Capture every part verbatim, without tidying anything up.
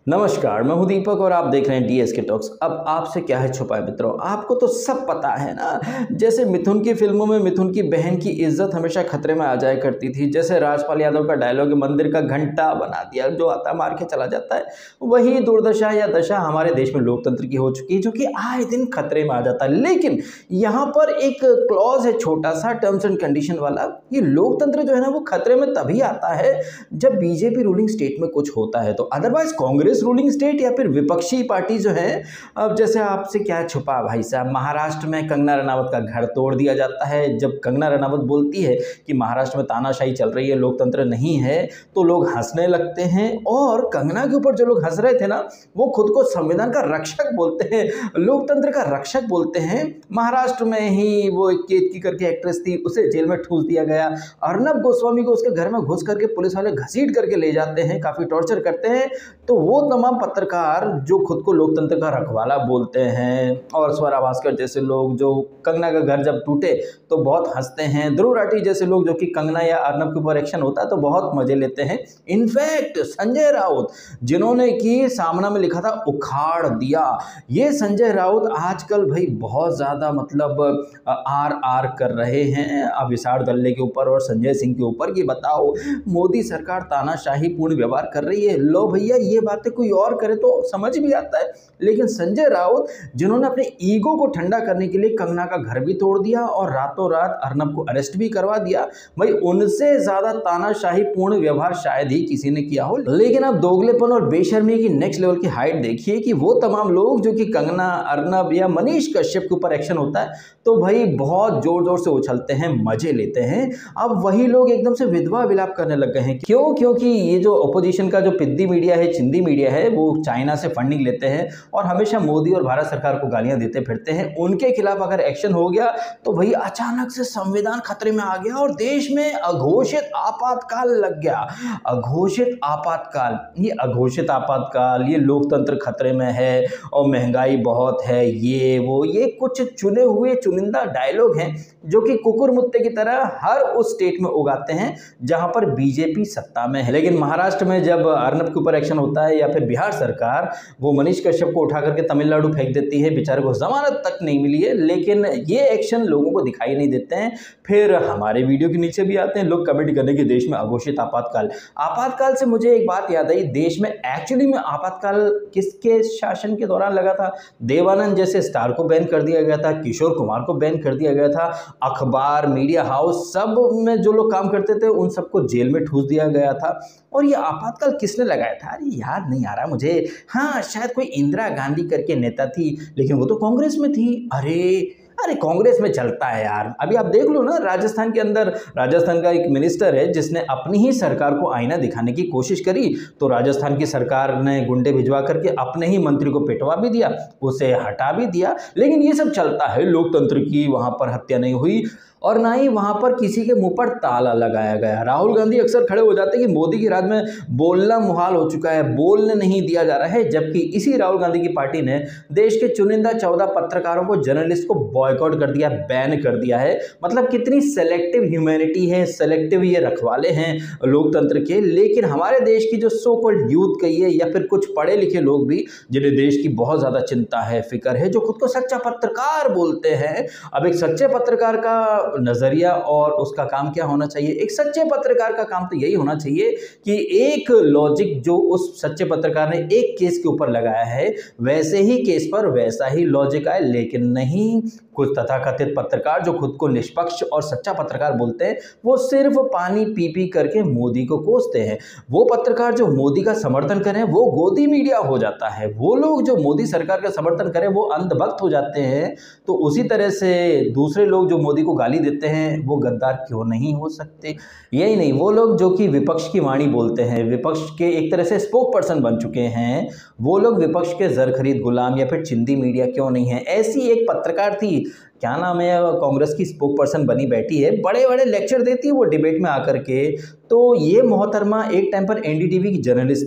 नमस्कार, मैं हूं दीपक और आप देख रहे हैं डीएसके टॉक्स। अब आपसे क्या है छुपाए मित्रों, आपको तो सब पता है ना। जैसे मिथुन की फिल्मों में मिथुन की बहन की इज्जत हमेशा खतरे में आ जाया करती थी। जैसे राजपाल यादव का डायलॉग मंदिर का घंटा बना दिया, जो आता मार के चला जाता है। वही दुर्दशा या दशा हमारे देश में लोकतंत्र की हो चुकी है, जो कि आए दिन खतरे में आ जाता है। लेकिन यहाँ पर एक क्लॉज है, छोटा सा टर्म्स एंड कंडीशन वाला। ये लोकतंत्र जो है ना, वो खतरे में तभी आता है जब बीजेपी रूलिंग स्टेट में कुछ होता है। तो अदरवाइज कांग्रेस रूलिंग स्टेट या फिर विपक्षी पार्टी जो है, अब जैसे आपसे क्या छुपा भाई साहब, महाराष्ट्र में कंगना रनावत का घर तोड़ दिया जाता है। जब कंगना रनावत बोलती है कि महाराष्ट्र में तानाशाही चल रही है, लोकतंत्र नहीं है, तो लोग हंसने लगते हैं। और कंगना के ऊपर जो लोग हंस रहे थे ना, वो खुद को संविधान का रक्षक बोलते हैं, लोकतंत्र का रक्षक बोलते हैं। महाराष्ट्र में ही वो एक केतकी करके एक्ट्रेस थी, उसे जेल में ठूस दिया गया। अर्नब गोस्वामी को उसके घर में घुस करके पुलिस वाले घसीट करके ले जाते हैं, काफी टॉर्चर करते हैं। तो वो तमाम पत्रकार जो खुद को लोकतंत्र का रखवाला बोलते हैं, और स्वरा भास्कर जैसे लोग जो कंगना का घर जब टूटे तो बहुत हंसते हैं, ध्रुव राठी जैसे लोग जो कि कंगना या अर्नब के ऊपर एक्शन होता है तो बहुत मजे लेते हैं। इनफैक्ट संजय राउत, जिन्होंने कि सामना में लिखा था उखाड़ दिया, ये संजय राउत आजकल भाई बहुत ज्यादा मतलब आर आर कर रहे हैं अभिसार दल्ले के ऊपर और संजय सिंह के ऊपर कि बताओ मोदी सरकार तानाशाही पूर्ण व्यवहार कर रही है। लो भैया, ये बातें कोई और करे तो समझ भी आता है, लेकिन संजय राउत जिन्होंने अपने ईगो को ठंडा करने के लिए कंगना का घर भी तोड़ दिया और रातों रात अर्नब को अरेस्ट भी करवा दिया, भाई उनसे ज्यादा तानाशाही पूर्ण व्यवहार शायद ही किसी ने किया हो। लेकिन अब दोगलेपन और बेशर्मी की नेक्स्ट लेवल की हाइट देखिए कि वो तमाम लोग जो कि कंगना, अर्नब या मनीष कश्यप के ऊपर एक्शन होता है तो भाई बहुत जोर जोर से उछलते हैं, मजे लेते हैं। अब वही लोग एकदम से विधवा विलाप करने लग गए हैं। क्यों? क्योंकि ये जो अपोजिशन का जो पिद्दी मीडिया है, चिंदी मीडिया है, वो चाइना से फंडिंग लेते हैं और हमेशा मोदी और भारत सरकार को गालियां देते फिरते हैं। उनके खिलाफ अगर एक्शन हो गया तो भाई अचानक से संविधान खतरे में आ गया और देश में अघोषित आपातकाल लग गया। अघोषित आपातकाल, ये अघोषित आपातकाल, ये लोकतंत्र खतरे में है और महंगाई बहुत है, ये वो, ये कुछ चुने हुए चुनिंदा डायलॉग हैं जो कि कुकुर मुत्ते की तरह हर उस स्टेट में उगाते हैं जहां पर बीजेपी सत्ता में है। लेकिन महाराष्ट्र में जब अर्नब के ऊपर एक्शन होता है या फिर बिहार सरकार वो मनीष कश्यप को उठा करके तमिलनाडु फेंक देती है, बेचारे को जमानत तक नहीं मिली है, लेकिन ये एक्शन लोगों को दिखाई नहीं देते हैं। फिर हमारे वीडियो के नीचे भी आते हैं लोग कमेंट करने के देश में अघोषित आपातकाल। आपातकाल से मुझे एक बात याद आई, देश में एक्चुअली में आपातकाल किसके शासन के दौरान लगा था? देवानंद जैसे स्टार को बैन कर दिया गया था, किशोर कुमार को बैन कर दिया गया था, अखबार, मीडिया हाउस सब में जो लोग काम करते थे उन सबको जेल में ठूस दिया गया था। और ये आपातकाल किसने लगाया था? अरे याद नहीं आ रहा मुझे। हाँ, शायद कोई इंदिरा गांधी करके नेता थी, लेकिन वो तो कांग्रेस में थी। अरे अरे कांग्रेस में चलता है यार। अभी आप देख लो ना, राजस्थान के अंदर राजस्थान का एक मिनिस्टर है जिसने अपनी ही सरकार को आईना दिखाने की कोशिश करी, तो राजस्थान की सरकार ने गुंडे भिजवा करके अपने ही मंत्री को पिटवा भी दिया, उसे हटा भी दिया। लेकिन ये सब चलता है, लोकतंत्र की वहां पर हत्या नहीं हुई और ना ही वहां पर किसी के मुंह पर ताला लगाया गया। राहुल गांधी अक्सर खड़े हो जाते हैं कि मोदी की राज में बोलना मुहाल हो चुका है, बोलने नहीं दिया जा रहा है, जबकि इसी राहुल गांधी की पार्टी ने देश के चुनिंदा चौदह पत्रकारों को, जर्नलिस्ट को बॉयकॉट कर दिया, बैन कर दिया है। मतलब कितनी सेलेक्टिव ह्यूमैनिटी है, सेलेक्टिव ये रखवाले हैं लोकतंत्र के। लेकिन हमारे देश की जो सो कॉल्ड यूथ कहिए या फिर कुछ पढ़े लिखे लोग भी, जिन्हें देश की बहुत ज्यादा चिंता है, फिक्र है, जो खुद को सच्चा पत्रकार बोलते हैं। अब एक सच्चे पत्रकार का नजरिया और उसका काम क्या होना चाहिए? एक सच्चे पत्रकार का काम तो यही होना चाहिए कि एक लॉजिक जो उस सच्चे पत्रकार ने एक केस के ऊपर लगाया है, वैसे ही केस पर वैसा ही लॉजिक आए। लेकिन नहीं, कुछ तथाकथित पत्रकार जो खुद को निष्पक्ष और सच्चा पत्रकार बोलते हैं, वो सिर्फ पानी पी पी करके मोदी को कोसते हैं। वो पत्रकार जो मोदी का समर्थन करें वो गोदी मीडिया हो जाता है, वो लोग जो मोदी सरकार का समर्थन करें वो अंधभक्त हो जाते हैं। तो उसी तरह से दूसरे लोग जो मोदी को गाली देते हैं वो गद्दार क्यों नहीं हो सकते? यही नहीं, वो लोग जो कि विपक्ष की वाणी बोलते हैं, विपक्ष के एक तरह से स्पोक पर्सन बन चुके हैं, वो लोग विपक्ष के जर खरीद गुलाम या फिर चिंदी मीडिया क्यों नहीं है? ऐसी एक पत्रकार थी, क्या नाम है, कांग्रेस की स्पोक पर्सन बनी बैठी है, बड़े बड़े लेक्चर देती है वो डिबेट में आकर के। तो ये मोहतरमा एक टाइम पर एनडीटीवी की जर्नलिस्ट थी,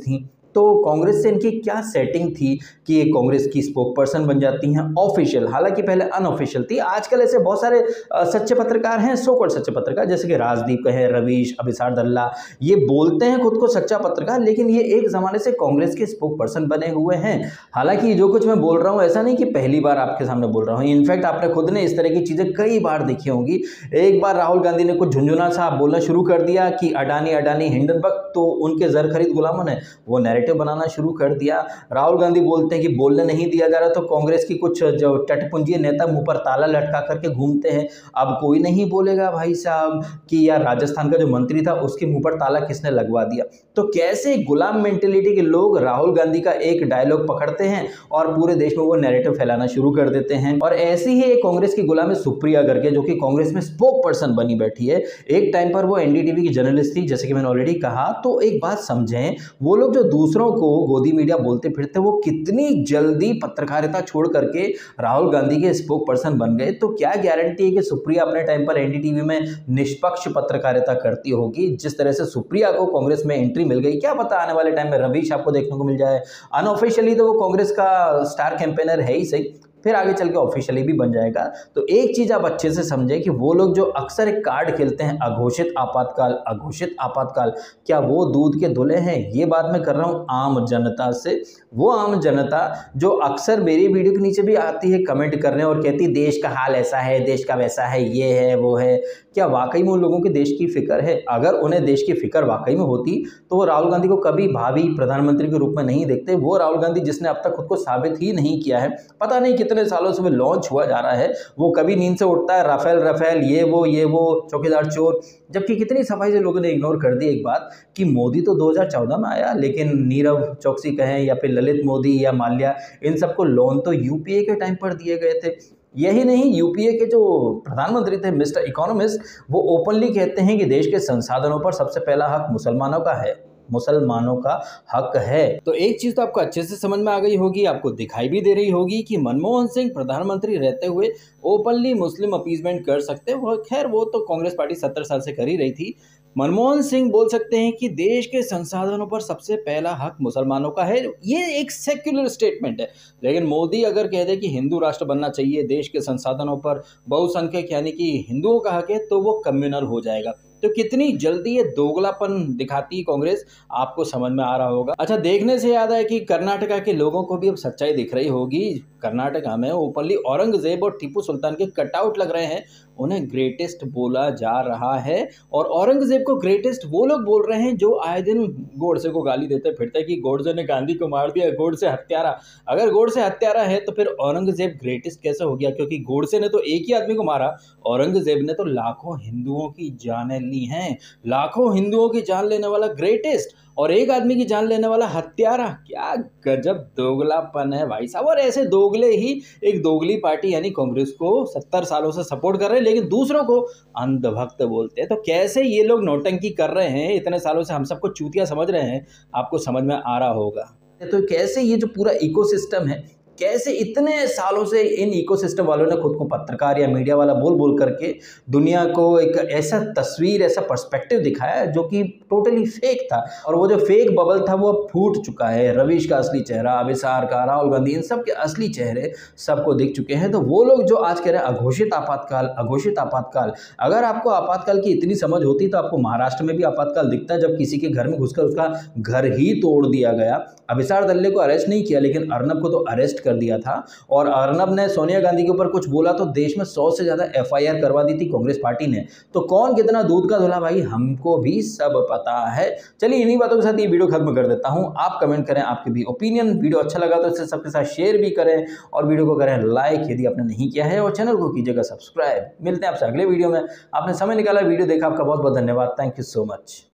तो कांग्रेस से इनकी क्या सेटिंग थी कि ये कांग्रेस की स्पोक पर्सन बन जाती हैं ऑफिशियल, हालांकि पहले अनऑफिशियल थी। आजकल ऐसे बहुत सारे सच्चे पत्रकार हैं, सो कॉल्ड सच्चे पत्रकार, जैसे कि राजदीप कहे, रवीश, अभिसार दल्ला, ये बोलते हैं खुद को सच्चा पत्रकार, लेकिन ये एक जमाने से कांग्रेस के स्पोक पर्सन बने हुए हैं। हालांकि जो कुछ मैं बोल रहा हूँ ऐसा नहीं कि पहली बार आपके सामने बोल रहा हूँ, इनफैक्ट आपने खुद ने इस तरह की चीजें कई बार देखी होंगी। एक बार राहुल गांधी ने कुछ झुंझुना सा बोलना शुरू कर दिया कि अडानी अडानी हिंडनबर्ग तो उनके जर खरीद गुलामों ने वो नैरेटिव बनाना शुरू कर दिया। राहुल गांधी बोलते हैं कि बोलने नहीं दिया जा रहा, तो कांग्रेस की कुछ जो टटपुंजी नेता मुंह पर ताला लटका करके घूमते हैं, अब कोई नहीं बोलेगा भाई साहब कि यार राजस्थान का जो मंत्री था उसके मुंह पर ताला किसने लगवा दिया। तो कैसे गुलाम मेंटेलिटी के लोग राहुल गांधी का एक डायलॉग पकड़ते हैं और पूरे देश में वो नैरेटिव फैलाना शुरू कर देते हैं। और ऐसी ही एक कांग्रेस की गुलाम है सुप्रिया करके, जो कि कांग्रेस में स्पोक पर्सन बनी बैठी है। एक टाइम पर वो एनडीटीवी की जर्नलिस्ट थी, जैसे कि मैंने ऑलरेडी कहा। तो एक बात समझें, वो लोग जो दूसरों को गोदी मीडिया बोलते फिरते, वो कितनी जल्दी पत्रकारिता छोड़ करके राहुल गांधी के स्पोक पर्सन बन गए। तो क्या गारंटी है कि सुप्रिया अपने टाइम पर एनडीटीवी में निष्पक्ष पत्रकारिता करती होगी। जिस तरह से सुप्रिया को कांग्रेस में एंट्री मिल गई, क्या पता आने वाले टाइम में रवीश आपको देखने को मिल जाए। अनऑफिशियली तो वो कांग्रेस का स्टार कैंपेनर है ही सही, फिर आगे चल के ऑफिशियली भी बन जाएगा। तो एक चीज आप अच्छे से समझें कि वो लोग जो अक्सर एक कार्ड खेलते हैं, अघोषित आपातकाल, अघोषित आपातकाल, क्या वो दूध के धुले हैं? ये बात मैं कर रहा हूँ आम जनता से। वो आम जनता जो अक्सर मेरी वीडियो के नीचे भी आती है कमेंट करने और कहती है देश का हाल ऐसा है, देश का वैसा है, ये है वो है, क्या वाकई में उन लोगों के देश की फिक्र है? अगर उन्हें देश की फिक्र वाकई में होती तो वो राहुल गांधी को कभी भावी प्रधानमंत्री के रूप में नहीं देखते। वो राहुल गांधी जिसने अब तक खुद को साबित ही नहीं किया है, पता नहीं कितने सालों से वो लॉन्च हुआ जा रहा है, वो कभी नींद से उठता है राफेल राफेल ये वो ये वो चौकीदार चोर, जबकि कितनी सफाई से लोगों ने इग्नोर कर दी एक बात कि मोदी तो दो हज़ार चौदह में आया, लेकिन नीरव चौकसी कहें या फिर ललित मोदी या माल्या, इन सबको लोन तो यूपीए के टाइम पर दिए गए थे। यही नहीं, यूपीए के जो प्रधानमंत्री थे मिस्टर इकोनॉमिस्ट, वो ओपनली कहते हैं कि देश के संसाधनों पर सबसे पहला हक मुसलमानों का है, मुसलमानों का हक है। तो एक चीज तो आपको अच्छे से समझ में आ गई होगी, आपको दिखाई भी दे रही होगी कि मनमोहन सिंह प्रधानमंत्री रहते हुए ओपनली मुस्लिम अपीजमेंट कर सकते हैं। खैर वो तो कांग्रेस पार्टी सत्तर साल से कर ही रही थी। मनमोहन सिंह बोल सकते हैं कि देश के संसाधनों पर सबसे पहला हक मुसलमानों का है, ये एक सेक्युलर स्टेटमेंट है। लेकिन मोदी अगर कह दे कि हिंदू राष्ट्र बनना चाहिए, देश के संसाधनों पर बहुसंख्यक यानी कि हिंदुओं का हक है, तो वो कम्युनल हो जाएगा। तो कितनी जल्दी ये दोगलापन दिखाती है कांग्रेस, आपको समझ में आ रहा होगा। अच्छा, देखने से याद है कि कर्नाटका के लोगों को भी अब सच्चाई दिख रही होगी। कर्नाटका में ओपनली औरंगजेब और टीपू सुल्तान के कटआउट लग रहे हैं, उन्हें ग्रेटेस्ट बोला जा रहा है। और औरंगजेब को ग्रेटेस्ट वो लोग बोल रहे हैं जो आए दिन गोडसे को गाली देते फिरते कि गोडसे ने गांधी को मार दिया, गोडसे हत्यारा। अगर गोडसे हत्यारा है तो फिर औरंगजेब ग्रेटेस्ट कैसे हो गया? क्योंकि गोडसे ने तो एक ही आदमी को मारा, औरंगजेब ने तो लाखों हिंदुओं की जानें ली हैं। लाखों हिंदुओं की जान लेने वाला ग्रेटेस्ट और एक आदमी की जान लेने वाला हत्यारा। क्या गजब दोगलापन है भाई साहब। और ऐसे दोगले ही एक दोगली पार्टी यानी कांग्रेस को सत्तर सालों से सपोर्ट कर रहे हैं, लेकिन दूसरों को अंधभक्त बोलते हैं। तो कैसे ये लोग नौटंकी कर रहे हैं, इतने सालों से हम सबको चूतिया समझ रहे हैं, आपको समझ में आ रहा होगा। तो कैसे ये जो पूरा इकोसिस्टम है, कैसे इतने सालों से इन इकोसिस्टम वालों ने खुद को पत्रकार या मीडिया वाला बोल बोल करके दुनिया को एक ऐसा तस्वीर, ऐसा पर्सपेक्टिव दिखाया जो कि टोटली फेक था। और वो जो फेक बबल था वो फूट चुका है। रवीश का असली चेहरा, अभिसार का, राहुल गांधी, इन सब के असली चेहरे सबको दिख चुके हैं। तो वो लोग जो आज कह रहे हैं अघोषित आपातकाल, अघोषित आपातकाल, अगर आपको आपातकाल की इतनी समझ होती तो आपको महाराष्ट्र में भी आपातकाल दिखता, जब किसी के घर में घुसकर उसका घर ही तोड़ दिया गया। अभिसार दल्ले को अरेस्ट नहीं किया, लेकिन अर्नब को तो अरेस्ट कर दिया था। और अर्नब ने सोनिया गांधी के ऊपर कुछ बोला तो देश में सौ से ज्यादा एफ आई आर करवा दी थी कांग्रेस पार्टी ने। तो कौन कितना दूध का धुला भाई, हमको भी सब पता है। चलिए इन्हीं बातों के साथ ये वीडियो खत्म कर देता हूं। आप कमेंट करें आपके भी ओपिनियन। वीडियो अच्छा लगा तो इसे सबके साथ शेयर भी करें और वीडियो को करें लाइक यदि आपने नहीं किया है, और चैनल को कीजिएगा सब्सक्राइब। मिलते हैं आपसे अगले वीडियो में। आपने समय निकाला, वीडियो देखा, आपका बहुत बहुत धन्यवाद। Thank you so much.